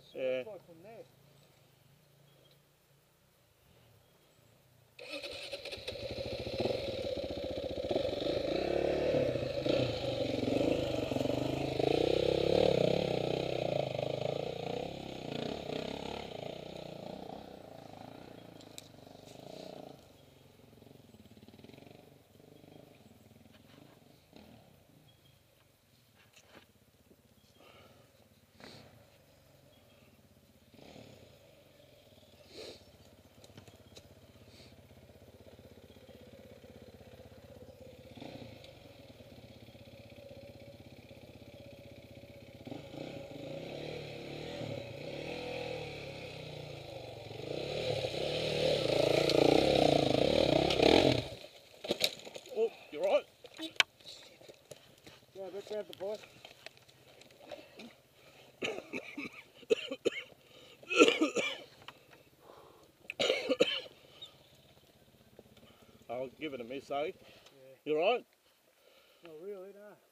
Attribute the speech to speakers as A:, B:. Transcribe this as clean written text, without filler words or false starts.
A: Yeah.
B: From there.
A: Oh, you're right.
B: Grab the boy.
A: I'll give it a miss, eh?
B: Yeah.
A: You're right.
B: Not really, no.